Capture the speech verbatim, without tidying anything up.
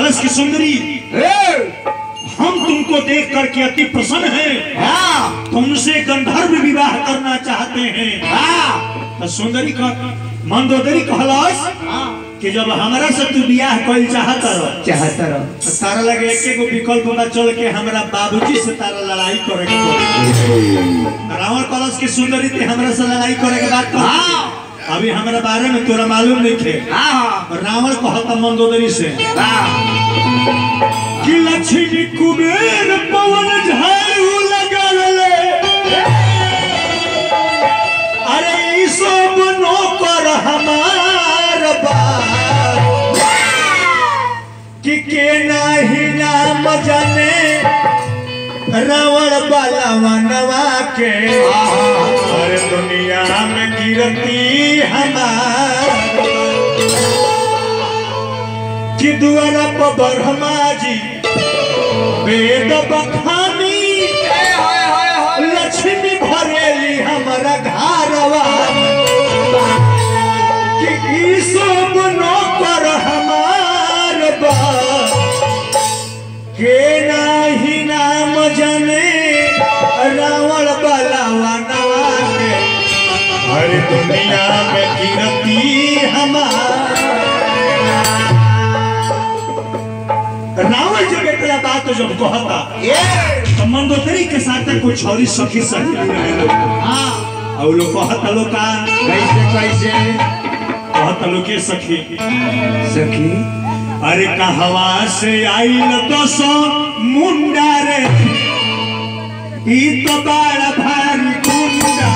कलश की सुंदरी हम तुमको देख करके अति प्रसन्न हैं, तुमसे गंधर्व विवाह करना चाहते हैं। तो सुंदरी का मंदोदरी कहलस कि जब हमरा से तू बियाह कइल चाहत रह चाहत रह तो तारा लगे एक एगो विकल्प बा, चल के हमरा बाबूजी से तारा लड़ाई करे के पड़ी। रावण कलश की सुंदरी ते हमरा से लड़ाई करे के बात कह अभी हमरा बारे में तोरा मालूम नहीं थे। रावण कहता मंदोदरी से कि लक्ष्मी कुबेर पवन झाड़ू लगाले, अरे ई सब नौकर हमार बाप कि के नाही नाम जाने रावण बलवनवा के, अरे दुनिया में कीर्ति हमार कि दुआरा पर ब्रह्मा जी वेद बखानी, लक्ष्मी भरेली हमारा घरवा कि ई सब नौकर हमार बा के नाही नाम जाने रावण बलवनवा के, हर दुनिया में कीर्ति हमार। रावण जब इतना बात तो जब कहता तो मंदोदरी के साथ कोई छोरी सखी सखी और लोग कहता लोग का कैसे कैसे कहता लोग के सखी सखी, अरे कहवा से आई दसो मुंडा रे, ई तो बड़ा भारी गुंडा,